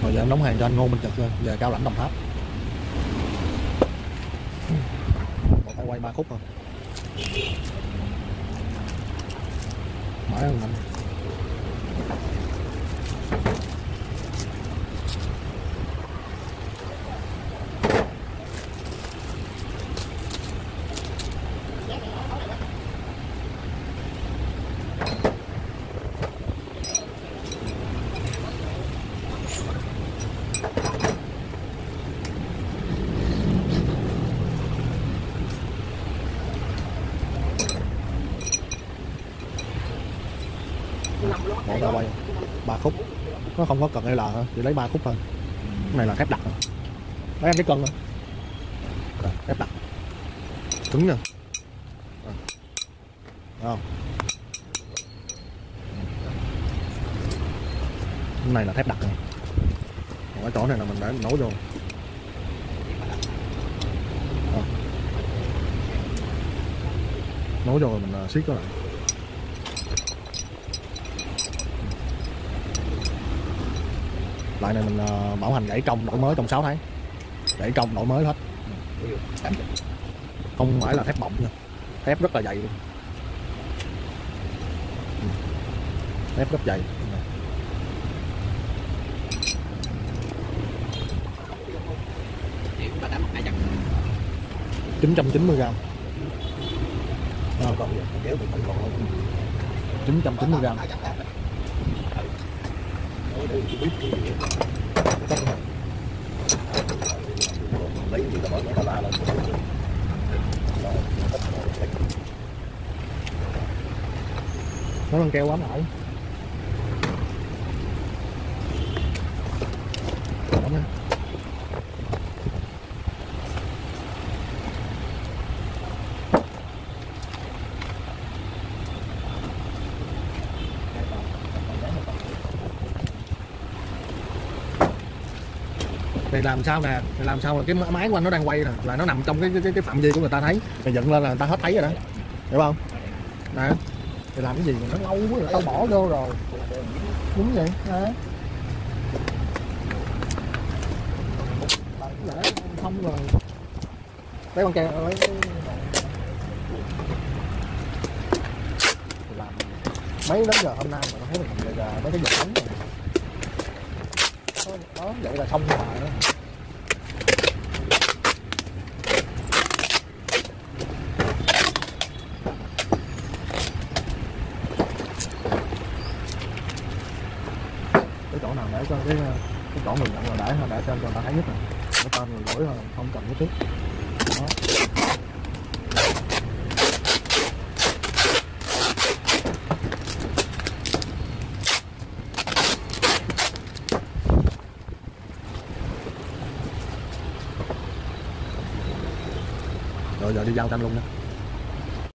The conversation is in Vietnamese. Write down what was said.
Rồi giờ em đóng hàng cho anh Ngô Minh Trực về Cao Lãnh Đồng Tháp. Một tay quay 3 khúc rồi. Mở không anh? Một tay quay 3 khúc, nó không có cần hay là chỉ lấy 3 khúc thôi. Cái này là thép đặc rồi. Lấy em cái cân rồi. Thép đặc cứng nha. Không, cái này là thép đặc rồi. Còn cái chỗ này là mình đã nấu vô. Nấu vô rồi mình siết nó lại. Loại này mình bảo hành gãy công đổi mới trong 6 tháng. Gãy công đổi mới hết. Không phải là thép bọng nha. Thép rất là dày luôn. Thép rất dày. 990g. 990g. Nó đang keo quá mỏi. Này làm sao nè, làm sao là cái máy của anh nó đang quay nè, là nó nằm trong cái phạm vi của người ta thấy, mày dựng lên là người ta hết thấy rồi đó, hiểu không? Nè, thì làm cái gì mà nó lâu quá rồi, tao bỏ vô rồi, đúng vậy, hả? Không rồi, lấy con keo, lấy làm mấy đến giờ hôm nay mà nó thấy mình giờ mấy cái giờ ống rồi. Đó, vậy là xong rồi. Cái chỗ nào để cho cái chỗ mình nhận là để cho người ta thấy nhất này. Cái tên người gửi thôi, không cần cái trước. Đó. Rồi giờ đi giao tranh luôn nha.